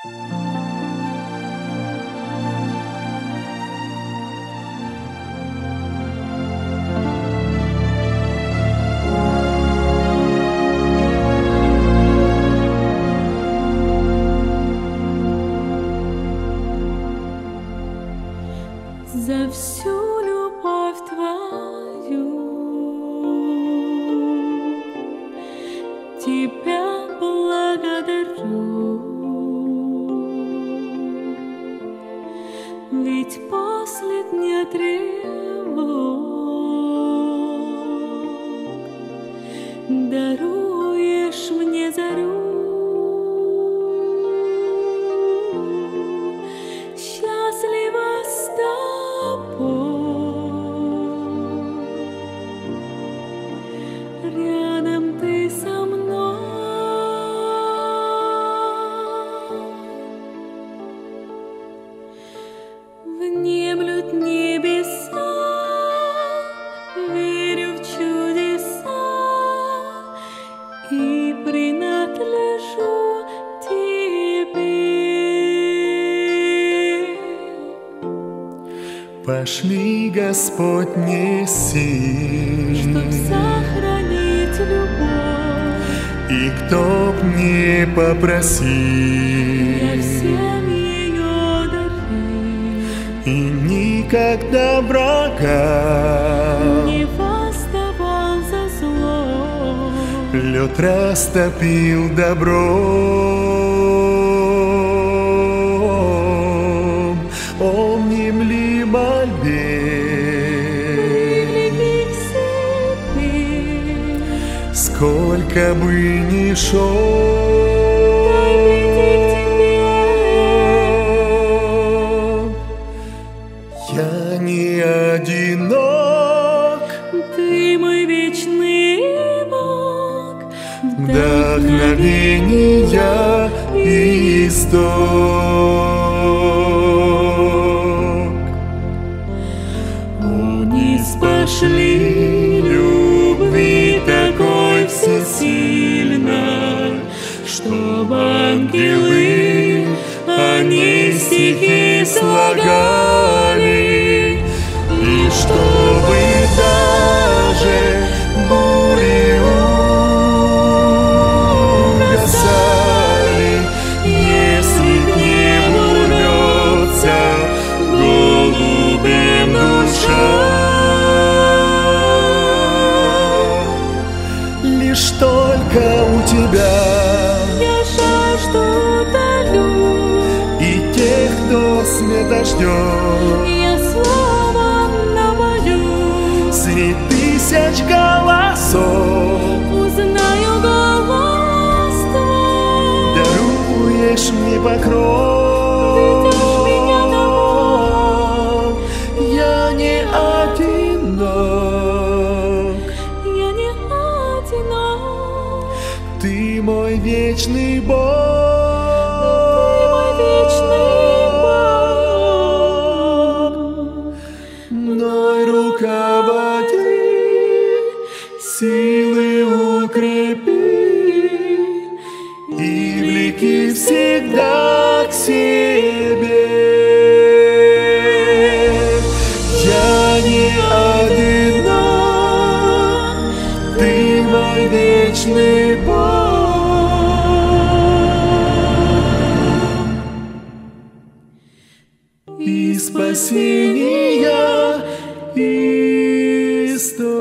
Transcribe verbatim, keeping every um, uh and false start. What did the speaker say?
За всю любовь твою тебя благодарю, ведь после дня тревог даруешь мне зарю. Счастлива с рядом ты со мной, внемлют небеса, верю в чудеса и принадлежу тебе. Пошли, Господь, неси, чтоб сохранить любовь, и кто б не попросил, я всем ее дарю, и никогда врага не восставал за зло, лед растопил добром. О, внемли мольбе, привлеки к себе, сколько бы ни шел, дай прийти к тебе. я не одинок, Ты мой вечный Бог, вдохновения исток. Вниз пошли любви такой всесильной, чтоб ангелы они стихи слагали, И чтобы даже бури угасали, если к небу рвется голубем душа, лишь только у тебя я жажду утолю, и тех, кто света ждет, я словом напою, среди тысяч голосов узнаю голос твой, даруешь мне покров. ведешь меня домой. Я не одинок, Я не одинок, ты мой вечный Бог. ты мой вечный Бог. Мной руководи, силы укрепи и влеки всегда к себе. Я не одинок, ты мой вечный Бог и спасения исток.